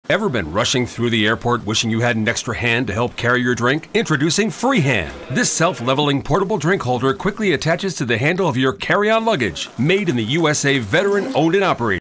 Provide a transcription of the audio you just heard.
Ever been rushing through the airport wishing you had an extra hand to help carry your drink? Introducing Freehand. This self-leveling portable drink holder quickly attaches to the handle of your carry-on luggage. Made in the USA, veteran owned and operated.